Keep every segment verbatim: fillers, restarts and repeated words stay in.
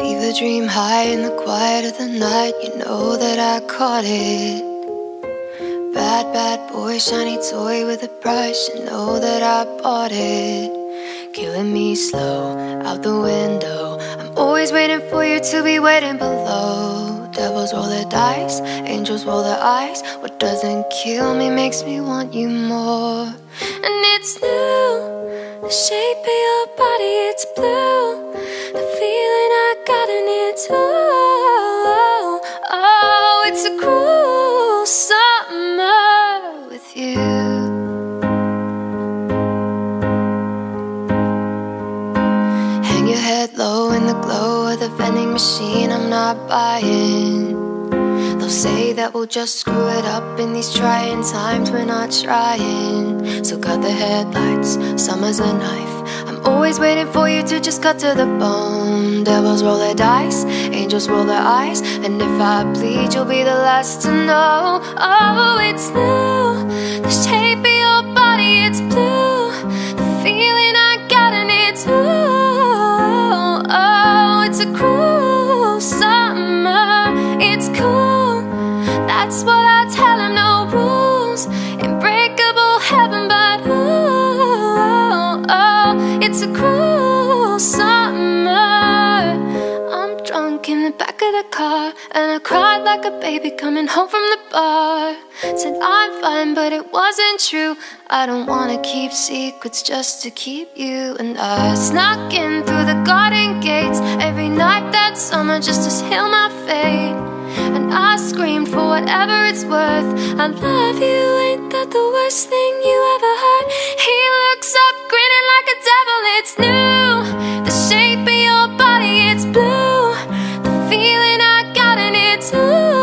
Fever dream high in the quiet of the night. You know that I caught it. Bad, bad boy, shiny toy with a price. You know that I bought it. Killing me slow, out the window. I'm always waiting for you to be waiting below. Devils roll their dice, angels roll their eyes. What doesn't kill me makes me want you more. And it's new, the shape of your body, it's blue. The feeling I got in it too. Oh, it's a cruel summer with you. Hang your head low in the glow of the vending machine. I'm not buying. They'll say that we'll just screw it up in these trying times. We're not trying. So cut the headlights, summer's a knife. I'm always waiting for you to just cut to the bone. Devils roll their dice, angels roll their eyes. And if I bleed, you'll be the last to know. Oh, it's new, the shape of your body, it's blue. The feeling I got in it too. Oh, it's a cruel summer, it's cool. That's what I tell him, no rules. Unbreakable heaven, but ooh, oh, it's a cruel summer. I'm drunk in the back of the car, and I cried like a baby coming home from the bar. Said I'm fine, but it wasn't true. I don't wanna keep secrets just to keep you. And I snuck in through the garden gates every night that summer just to seal my fate. And I screamed for whatever it's worth. I love you, ain't that the worst thing you ever heard? He looks up grinning like a devil. It's new, the shape of your body, it's blue. The feeling I got in it too.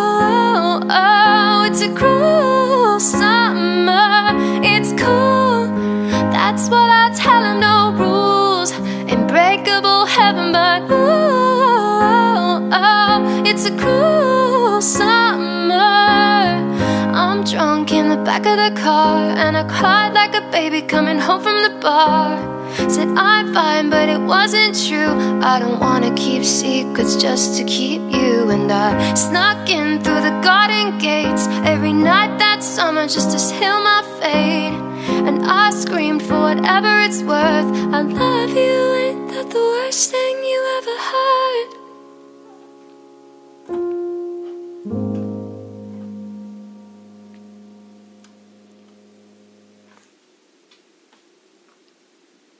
Oh, it's a cruel summer, it's cool. That's what I tell him, no rules. Unbreakable heaven, but ooh, oh, it's a cruel summer. I'm drunk in the back of the car, and I cried like a baby coming home from the bar. Said I'm fine, but it wasn't true. I don't wanna keep secrets just to keep you. And I snuck in through the garden gates every night that summer just to seal my fate. And I screamed for whatever it's worth. I love you, ain't that the worst thing